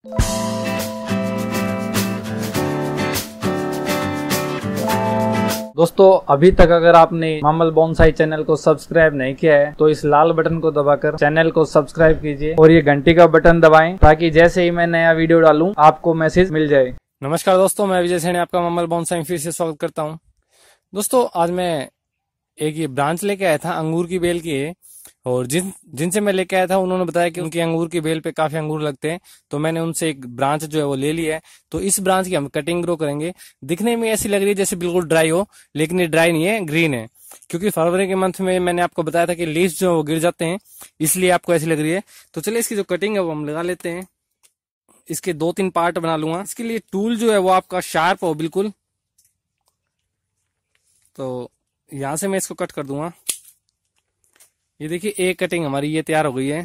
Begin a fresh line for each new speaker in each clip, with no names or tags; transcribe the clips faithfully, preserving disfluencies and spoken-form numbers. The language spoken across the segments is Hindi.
दोस्तों अभी तक अगर आपने मामल बोनसाई चैनल को सब्सक्राइब नहीं किया है तो इस लाल बटन को दबाकर चैनल को सब्सक्राइब कीजिए और ये घंटी का बटन दबाएं ताकि जैसे ही मैं नया वीडियो डालूं आपको मैसेज मिल जाए।
नमस्कार दोस्तों, मैं विजय सैनी आपका मामल बोनसाई में फिर से स्वागत करता हूं। दोस्तों आज मैं एक ये ब्रांच लेके आया था अंगूर की बेल की, और जिन जिनसे मैं लेके आया था उन्होंने बताया कि उनकी अंगूर की बेल पे काफी अंगूर लगते हैं, तो मैंने उनसे एक ब्रांच जो है वो ले लिया है। तो इस ब्रांच की हम कटिंग ग्रो करेंगे। दिखने में ऐसी लग रही है जैसे बिल्कुल ड्राई हो, लेकिन ये ड्राई नहीं है, ग्रीन है, क्योंकि फरवरी के मंथ में मैंने आपको बताया था कि लीव्स जो वो गिर जाते हैं, इसलिए आपको ऐसी लग रही है। तो चलिए इसकी जो कटिंग है वो हम लगा लेते हैं। इसके दो तीन पार्ट बना लूंगा। इसके लिए टूल जो है वो आपका शार्प हो बिल्कुल। तो यहां से मैं इसको कट कर दूंगा। ये देखिए एक कटिंग हमारी ये तैयार हो गई है।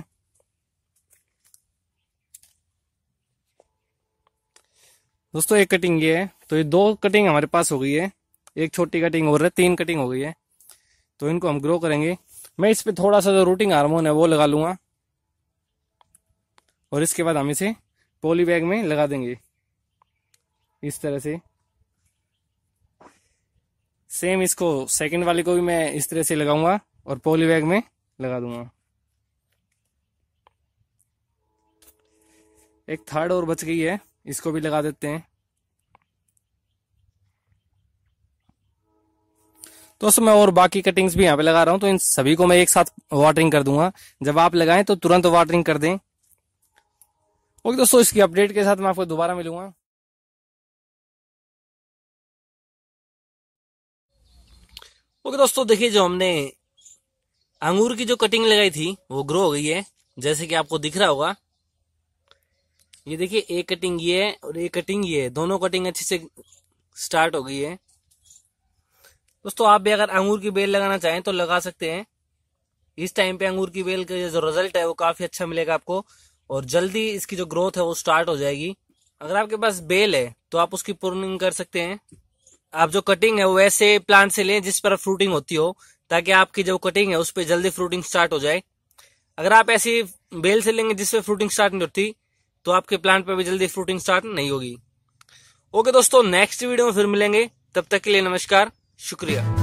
दोस्तों एक कटिंग ये है, तो ये दो कटिंग हमारे पास हो गई है। एक छोटी कटिंग और है, तीन कटिंग हो गई है। तो इनको हम ग्रो करेंगे। मैं इस पे थोड़ा सा जो रूटिंग हार्मोन है वो लगा लूंगा, और इसके बाद हम इसे पॉली बैग में लगा देंगे इस तरह से। सेम इसको सेकंड वाले को भी मैं इस तरह से लगाऊंगा और पॉली बैग में लगा दूंगा। एक थर्ड और बच गई है, इसको भी लगा देते हैं। दोस्तों मैं और बाकी कटिंग्स भी यहाँ पे लगा रहा हूं, तो इन सभी को मैं एक साथ वाटरिंग कर दूंगा। जब आप लगाएं तो तुरंत वाटरिंग कर दें। ओके दोस्तों, इसकी अपडेट के साथ मैं आपको दोबारा मिलूंगा। ओके दोस्तों, देखिए जो हमने अंगूर की जो कटिंग लगाई थी वो ग्रो हो गई है, जैसे कि आपको दिख रहा होगा। ये देखिए एक कटिंग ये है और एक कटिंग ये है, दोनों कटिंग अच्छे से स्टार्ट हो गई है। दोस्तों आप भी अगर अंगूर की बेल लगाना चाहें तो लगा सकते हैं। इस टाइम पे अंगूर की बेल का जो रिजल्ट है वो काफी अच्छा मिलेगा आपको, और जल्दी इसकी जो ग्रोथ है वो स्टार्ट हो जाएगी। अगर आपके पास बेल है तो आप उसकी प्रूनिंग कर सकते हैं। आप जो कटिंग है वो वैसे प्लांट से लें जिस पर फ्रूटिंग होती हो, ताकि आपकी जो कटिंग है उस पर जल्दी फ्रूटिंग स्टार्ट हो जाए। अगर आप ऐसी बेल से लेंगे जिसपे फ्रूटिंग स्टार्ट नहीं होती तो आपके प्लांट पे भी जल्दी फ्रूटिंग स्टार्ट नहीं होगी। ओके दोस्तों, नेक्स्ट वीडियो में फिर मिलेंगे। तब तक के लिए नमस्कार, शुक्रिया।